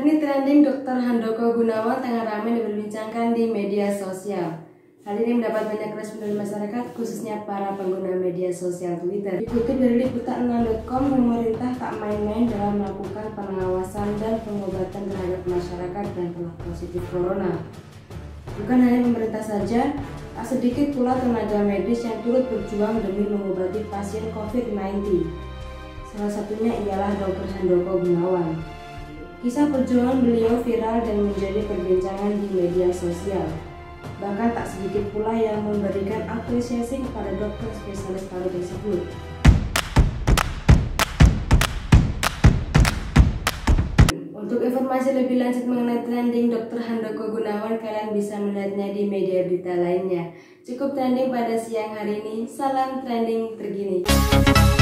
Hari ini trending Dr. Handoko Gunawan tengah ramai diperbincangkan di media sosial. Hal ini mendapat banyak respon dari masyarakat, khususnya para pengguna media sosial Twitter. Dikutip dari liputan6.com, pemerintah tak main-main dalam melakukan pengawasan dan pengobatan terhadap masyarakat yang telah positif corona. Bukan hanya pemerintah saja, tak sedikit pula tenaga medis yang turut berjuang demi mengobati pasien COVID-19. Salah satunya ialah Dr. Handoko Gunawan. Kisah perjuangan beliau viral dan menjadi perbincangan di media sosial. Bahkan tak sedikit pula yang memberikan apresiasi kepada dokter spesialis paru tersebut. Untuk informasi lebih lanjut mengenai trending Dr. Handoko Gunawan, kalian bisa melihatnya di media berita lainnya. Cukup trending pada siang hari ini. Salam trending terkini.